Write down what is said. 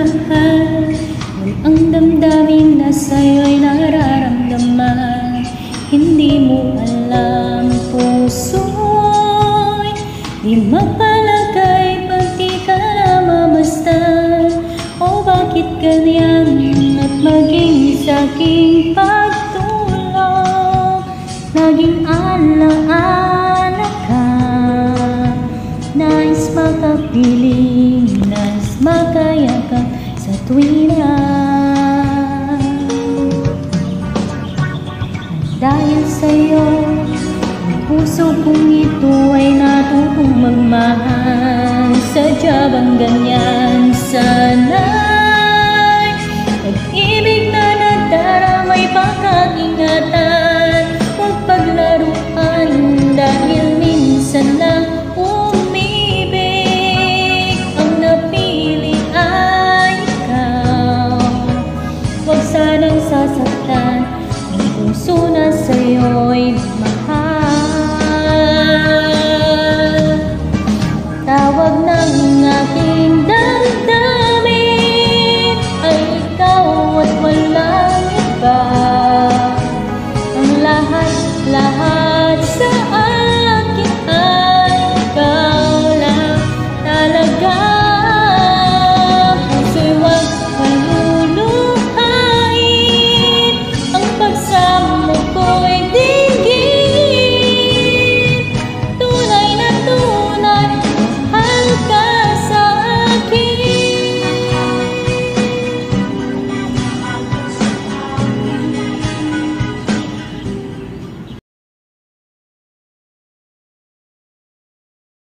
mahal. Ang damdamin na sa'yo'y nararamdaman. Hindi mo alam, puso'y di mapalagay pag di ka mamasdan. O bakit ganyan at maging sa'king pagtulong? Laging alaala ka, nais makapiling, nais makayakap sa tuwina. Dahil sa'yo, ang puso kong ito ay natutong magmahal. Sadya bang ganyan? Sana'y pag-ibig na nadaramay pagkakingatan. Huwag paglaruan dahil minsan lang umibig. Ang napili ay ikaw, huwag sanang sasaktan.